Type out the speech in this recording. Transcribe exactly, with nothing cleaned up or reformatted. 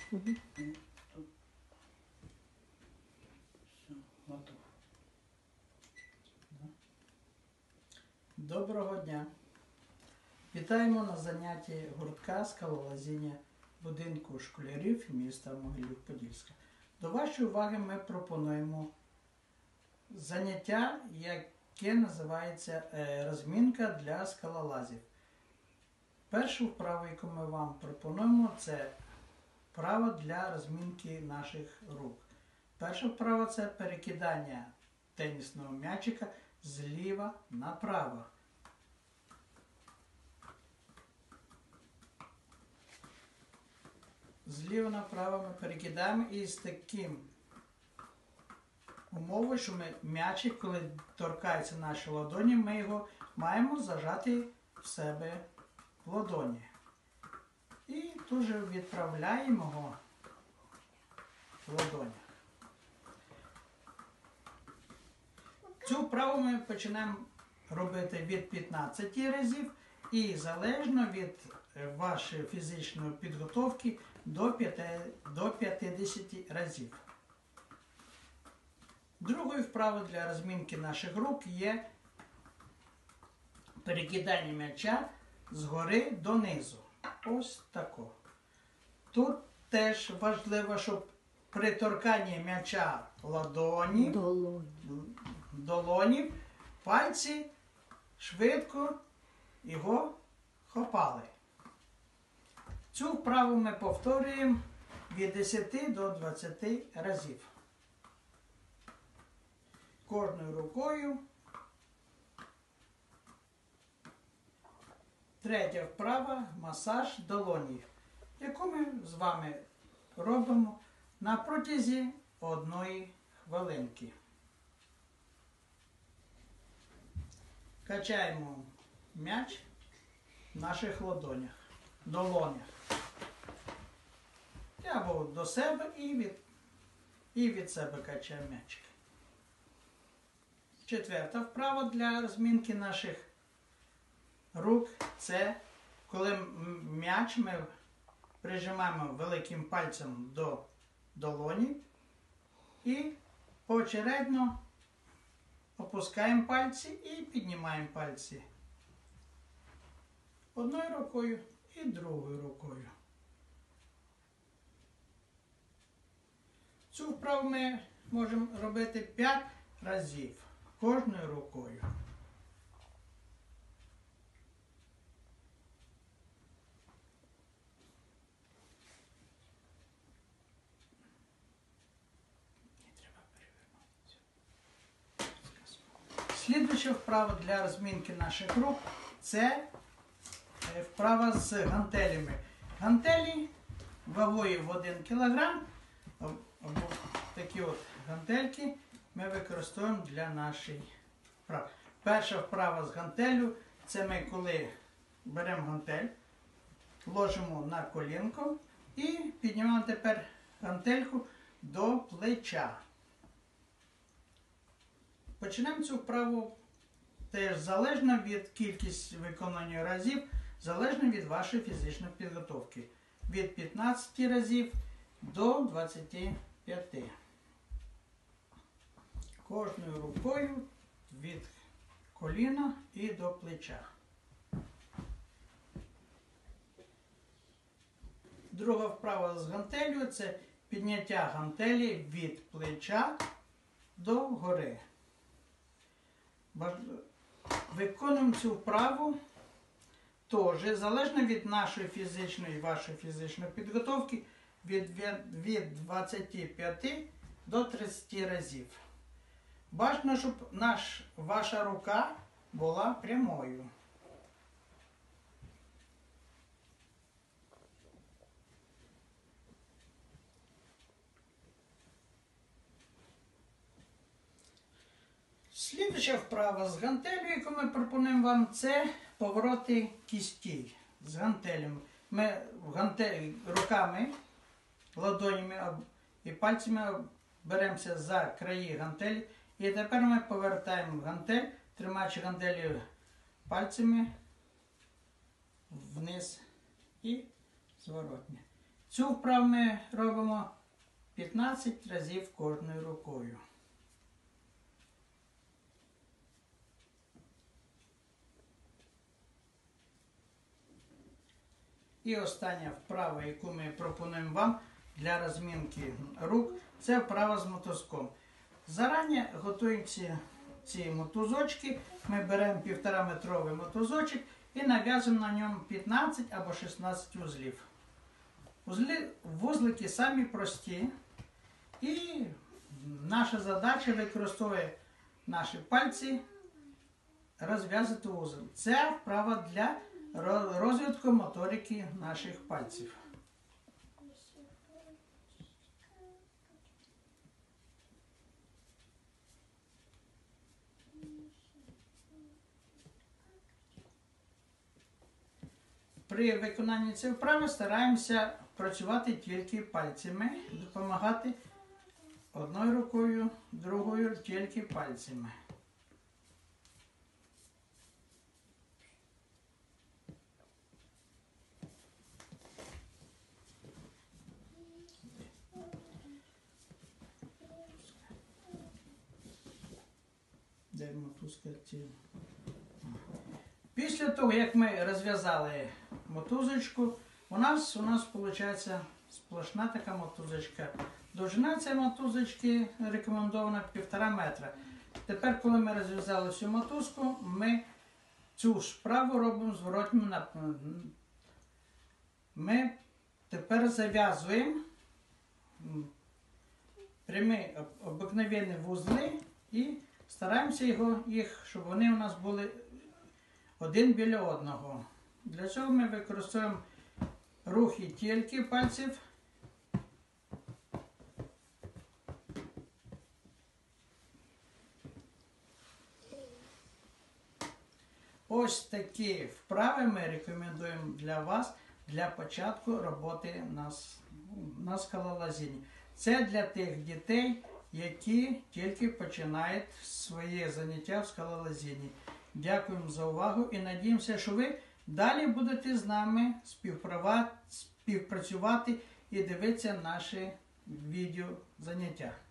Угу. Тут все готово. Доброго дня! Вітаємо на занятті гуртка скалолазіння будинку школярів міста Могилів-Подільська. До вашої уваги ми пропонуємо заняття, яке називається розмінка для скалолазів. Першу вправу, яку ми вам пропонуємо, це вправа для розмінки наших рук. Перша вправа – це перекидання тенісного м'ячика зліва направо. Зліва направо ми перекидаємо і з таким умовою, що ми м'ячик, коли торкається наші ладоні, ми його маємо зажати в себе в ладоні. І тут же відправляємо його в ладоні. Цю вправу ми починаємо робити від п'ятнадцяти разів і залежно від вашої фізичної підготовки до п'ятдесяти разів. Другою вправою для розмінки наших рук є перекидання м'яча згори донизу. Ось тако. Тут теж важливо, щоб при торканні м'яча ладоні, Долоні. долонів, пальці швидко його хопали. Цю вправу ми повторюємо від десяти до двадцяти разів. Кожною рукою. Третя вправа – масаж долоні, яку ми з вами робимо на протязі одної хвилинки. Качаємо м'яч в наших ладонях, долонях. Або до себе і від, і від себе качаємо м'ячик. Четверта вправа для розмінки наших рук – це коли м'яч ми прижимаємо великим пальцем до долоні і поочередно опускаємо пальці і піднімаємо пальці одною рукою і другою рукою. Цю вправу ми можемо робити п'ять разів кожною рукою. Слідуюча вправа для розмінки наших рук – це вправа з гантелями. Гантелі вагою в один кілограм, або такі от гантельки ми використовуємо для нашої вправи. Перша вправа з гантелю – це ми коли беремо гантель, ложимо на колінко і піднімаємо тепер гантельку до плеча. Почнемо цю вправу теж залежно від кількості виконання разів, залежно від вашої фізичної підготовки. Від п'ятнадцяти разів до двадцяти п'яти. Кожною рукою від коліна і до плеча. Друга вправа з гантелью – це підняття гантелі від плеча до гори. Виконуємо цю вправу теж, залежно від нашої фізичної і вашої фізичної підготовки, від, від двадцяти п'яти до тридцяти разів. Бажано, щоб наш, ваша рука була прямою. Слідуюча вправа з гантелью, яку ми пропонуємо вам, це повороти кістей з гантелем. Ми гантель, руками, ладонями і пальцями беремося за краї гантелі. І тепер ми повертаємо гантель, тримаючи гантелі пальцями вниз і зворотня. Цю вправу ми робимо п'ятнадцять разів кожною рукою. І остання вправа, яку ми пропонуємо вам для розмінки рук, це вправа з мотузком. Зарані готуємо ці, ці мотузочки, ми беремо півтора метровий мотузочок і нав'язуємо на ньому п'ятнадцять або шістнадцять вузлів. Вузли, вузлики самі прості, і наша задача використовує наші пальці розв'язати вузол. Це вправа для розвитку моторики наших пальців. При виконанні цієї вправи стараємося працювати тільки пальцями, допомагати одною рукою, другою тільки пальцями. Де мотузка? Після того, як ми розв'язали мотузочку, у нас, у нас виходить сплошна така мотузочка. Довжина цієї мотузочки рекомендована півтора метра. Тепер, коли ми розв'язали всю мотузку, ми цю ж вправу робимо зворотнім напрямку. Ми тепер зав'язуємо прямі обикновенні вузли і стараємося його, їх, щоб вони у нас були один біля одного. Для цього ми використовуємо рухи тільки пальців. Ось такі вправи ми рекомендуємо для вас для початку роботи на, на скалолазінні. Це для тих дітей, які тільки починають своє заняття в скалолазінні. Дякуємо за увагу і надіємося, що ви далі будете з нами співпрацювати і дивитися наші відео заняття.